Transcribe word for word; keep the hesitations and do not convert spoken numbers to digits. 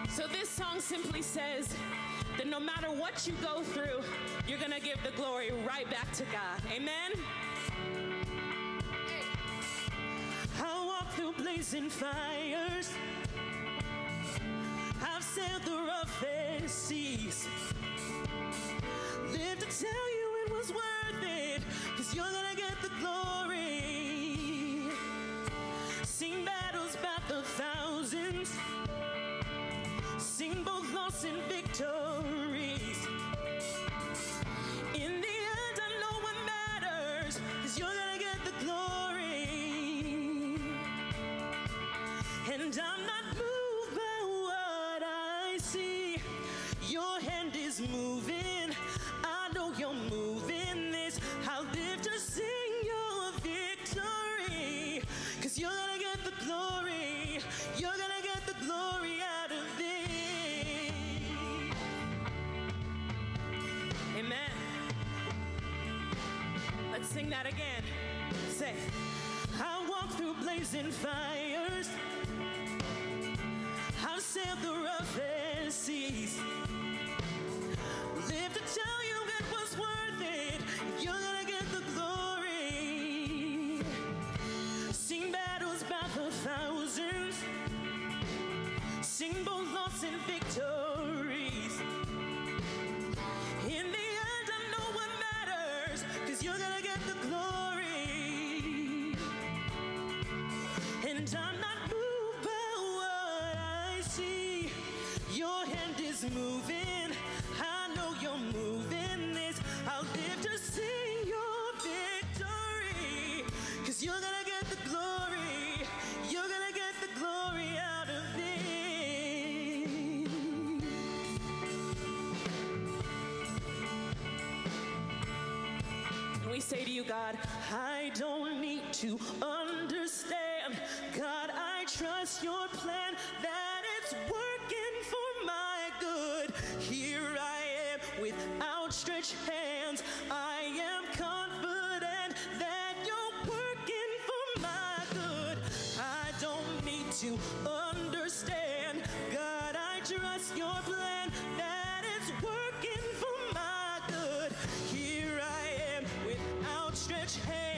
So this song simply says that no matter what you go through, you're gonna give the glory right back to God. Amen? I walk through blazing fires, I've sailed the roughest seas, live to tell you it was worth it, 'cause you're gonna get the glory. Sing battles about the thousands, sing both loss and victories. In the end, I know what matters, 'cause you're gonna get the glory. And I'm not moved by what I see. Your hand is moving, I know you're moving this. I'll live to sing your victory, 'cause you're gonna get the glory. You're gonna get the glory out of this. Amen. Let's sing that again. Say, I walk through blazing fires, I've sailed the roughest seas, live to tell you it was worth it. You're gonna get the glory. Sing battles about the thousands, sing both loss and victories. In the end, I know what matters, 'cause you're gonna get the glory. And I'm not moved by what I see. Your hand is moving, I know you're moving this. I'll live to sing your victory, 'cause you're gonna get the glory. You're gonna get the glory out of this. And we say to you, God, I don't need to understand. God, I trust your plan, that it's working for my good. Here I am with outstretched hands. I am confident that you're working for my good. I don't need to understand. God, I trust your plan, that it's working for my good. Here I am with outstretched hands.